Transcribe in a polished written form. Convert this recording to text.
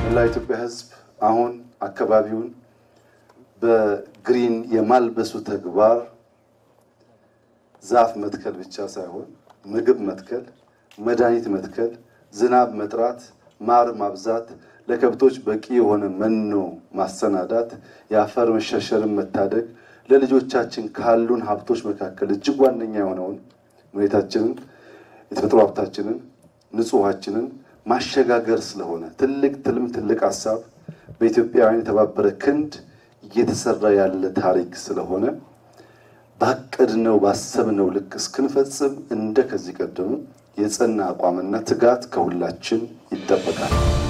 ለኢትዮጵያ ሕዝብ አሁን አካባቢውን በግሪን የማልበሱ ተግባር ዛፍ መትከል ብቻ ሳይሆን ምግብ መትከል፣ መድኃኒት መትከል፣ ዝናብ መጥራት፣ ማር ማብዛት፣ ለከብቶች በቂ የሆነ መኖ ማሰናዳት፣ የአፈር መሸርሸርን መታደግ ለልጆቻችን ካሉን ሀብቶች መካከል እጅግ ዋነኛ የሆነውን መሬታችንን፣ የተፈጥሮ ሀብታችንን፣ ንጹህ ውሃችንን ማሸጋገር ስለሆነ ትልቅ ትልም ትልቅ ሐሳብ በኢትዮጵያውያን የተባበረ ክንድ እየተሰራ ያለ ታሪክ ስለሆነ ባቀድነው ባሰብነው ልክ እስክንፈጽም እንደ ከዚህ ቀደሙ የጸና አቋምና ትጋት ከሁላችን ይጠበቃል።